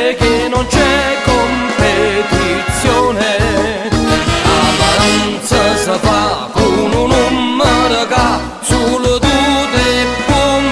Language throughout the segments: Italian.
dice che non c'è competizione, l'amaranza si fa con un numero che solo tu ti puoi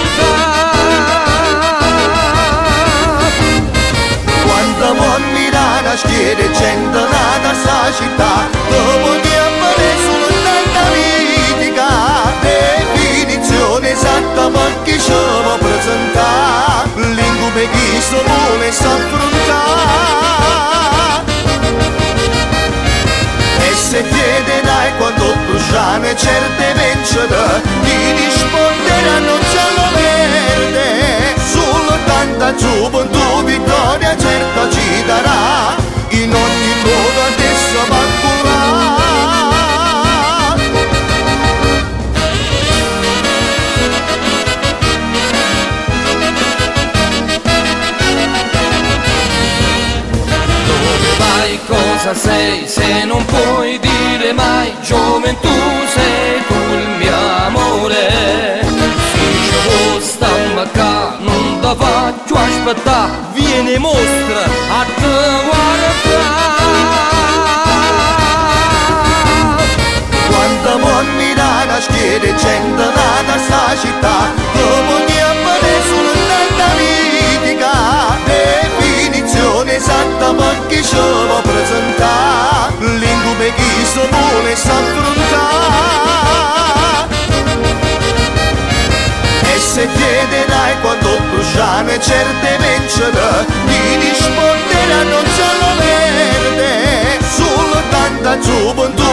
puntare. Quando mo mirare a schiere gente nata sta città, dopo di appare solo tanta mitica definizione esatta per chi ci può presentare, l'incubo chi sto vuole s'affrontare. E se chiederai quando bruciano certe vincere, ti risponderanno giallo verde, solo tanta gioventù vittoria certa ci darà, in ogni modo adesso va curare. Dove vai, cosa sei, se non puoi dire mai gioventù sei tu il mio amore. Se ci vuoi stamma qua non ti faccio aspettare, vieni mostra a te guardare. Quando può mirare a schiere gente nata sta città, dopo di appare solo tanta mitica definizione esatta per chi ci può presentare, l'incubo chi sto vuole s'affrontare. E se chiederai quando bruciano certe vincere, ti risponderanno giallo verde, solo tanta gioventù